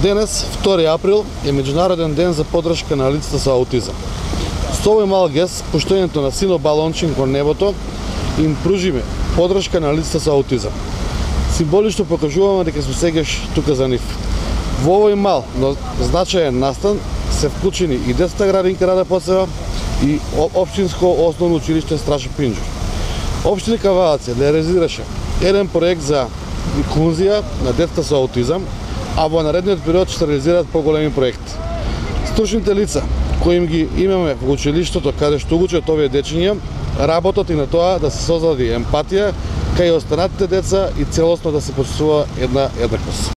Денес, 2 април, е меѓународен ден за поддршка на лицата со аутизам. Со овој мал гест, пуштањето на сино балончин кон небото, им пружиме поддршка на лицата со аутизам. Символично покажуваме дека сме сегаш тука за нив. Во овој мал, но значаен настан се вклучени и детската градинка Рада Поцева и општинско основно училиште Страшо Пинџур. Општина Кавалација реализираше еден проект за инклузија на децата со аутизам, а во наредниот период ќе се реализираат поголеми проекти. Стручните лица кои ги имаме во училиштето каде што учат овие дечиња, работат и на тоа да се создаде емпатија кај останатите деца и целосно да се почувствува една еднаквост.